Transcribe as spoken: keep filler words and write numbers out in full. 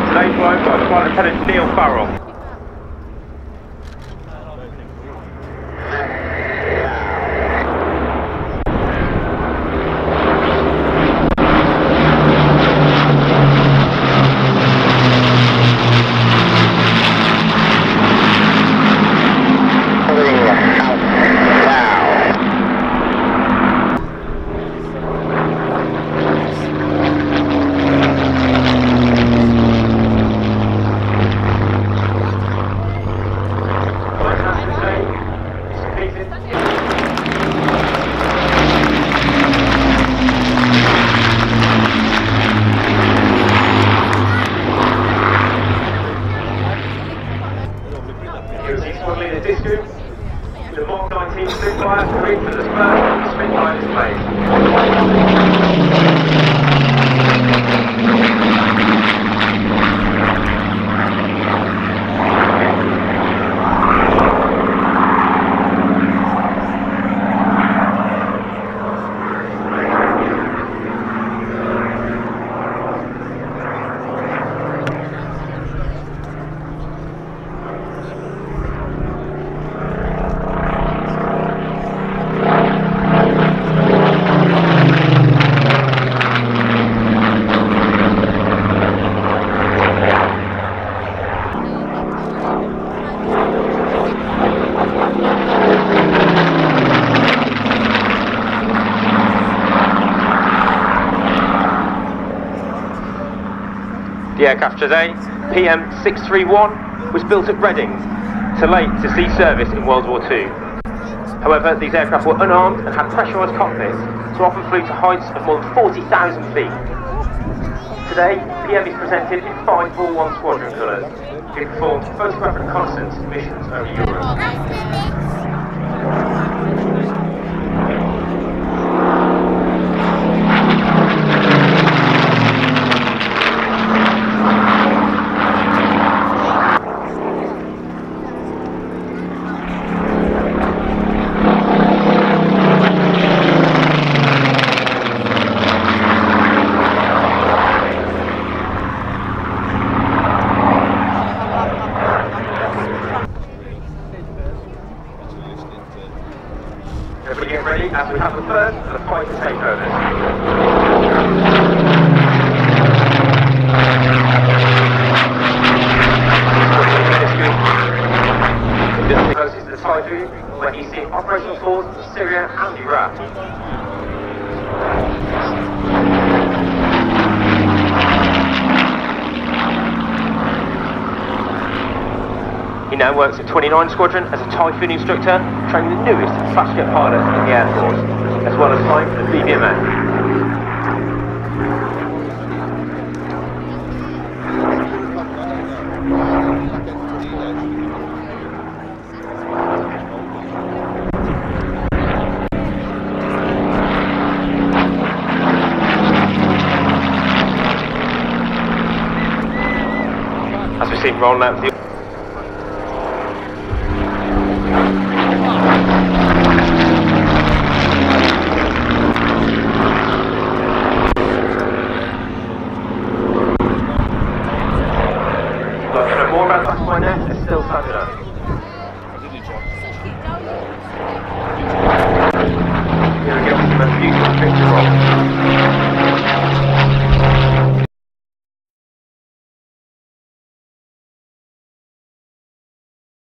Today flown by Flight Lieutenant Neil Farrell. The Mark nineteen Spitfires green for the first Spitfire display. The aircraft today, P M six three one, was built at Reading, too late to see service in World War Two. However, these aircraft were unarmed and had pressurised cockpits, so often flew to heights of more than forty thousand feet. Today, P M is presented in five four one squadron colours, who performed photograph reconnaissance missions over Europe. Everybody get ready as we have the first of the fighter takeovers. This is the Typhoon, where he's seen operational tours of Syria and Iraq. He now works at twenty-nine Squadron as a Typhoon instructor, training the newest fast jet pilots in the Air Force, as well as flying for the B B M F. As we see him rolling out the more about that, my net is still standing up.